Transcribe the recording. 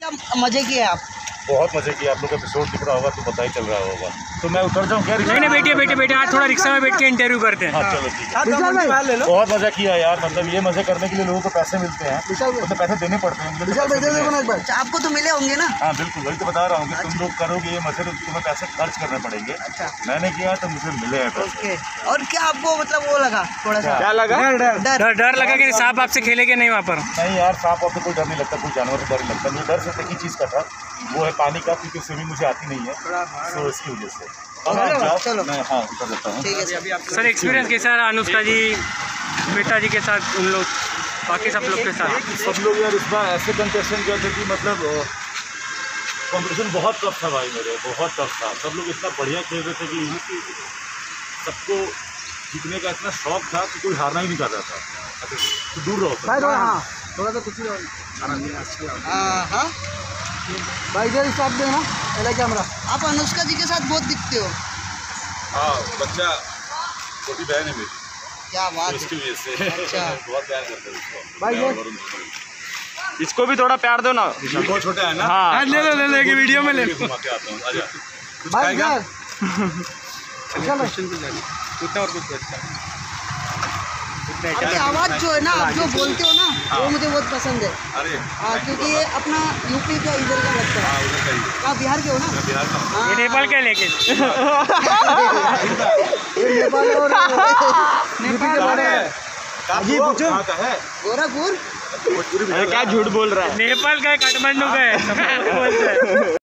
मतलब मजे किए आप? बहुत मजे किए। आप लोग एपिसोड दिख रहा होगा तो पता ही चल रहा होगा। तो मैं उतर जाऊँ क्या? नहीं बैठिए आज थोड़ा रिक्शा में बैठ के इंटरव्यू करते हैं। हाँ चलो ठीक है। बहुत मजा किया यार, मतलब ये मजे करने के लिए लोगों को पैसे मिलते हैं, मतलब पैसे देने पड़ते हैं। आपको तो मिले होंगे ना? हाँ बिल्कुल, वही तो बता रहा हूँ कि तुम लोग करोगे ये मजे तो तुम्हें पैसे खर्च करने पड़ेंगे। अच्छा, मैंने किया तो मुझे मिले हैं पैसे। और क्या आपको मतलब वो लगा थोड़ा सा? क्या लगा? डर लगा कि सांप आपसे खेलेंगे नहीं वहाँ पर? नहीं यार, सांप आपसे कोई डर नहीं लगता, कोई जानवर से डर नहीं लगता। मुझे डर सिर्फ एक ही चीज़ का था, वो है पानी का, क्योंकि स्विमिंग मुझे आती नहीं है, तो इसकी वजह से। चलो मैं हाँ उतर देता हूँ। सर एक्सपीरियंस कैसा रहा अनुष्का जी, बेटा जी के साथ, उन लोग बाकी सब लोग के साथ? सब लोग यार इस बार ऐसे कंटेस्टेंट गए थे कि मतलब कंपटीशन बहुत टफ था भाई, मेरे बहुत टफ था। सब लोग इतना बढ़िया खेल रहे थे कि सबको जीतने का इतना शौक था कि कोई हारना ही नहीं चाहता था। तो दूर रहो थोड़ा सा कुछ भाई इधर स्टॉप देना पहले कैमरा। आप अनुष्का जी के साथ बहुत दिखते हो। हाँ, बच्चा छोटी बहन है मेरी, क्या बात है, इसकी वजह से अच्छा बहुत प्यार करते हैं भाई। इसको भी थोड़ा प्यार दो ना, बहुत छोटा है ना। हाँ ले कि वीडियो में ले लो। घुमा के आता हूँ, आजा। कुछ भाई खाएगा? कुछ और कुछ आपकी आवाज़ जो है ना, आप जो बोलते हो ना, वो मुझे बहुत पसंद है। अरे क्योंकि ये अपना यूपी का इधर का लगता है। उधर का ही। आप बिहार के हो ना? बिहार का हूँ। ये नेपाल के लेके नेपाल और कहाँ का है? गोरखपुर। क्या झूठ बोल रहा है? नेपाल का है, काठमांडू का है।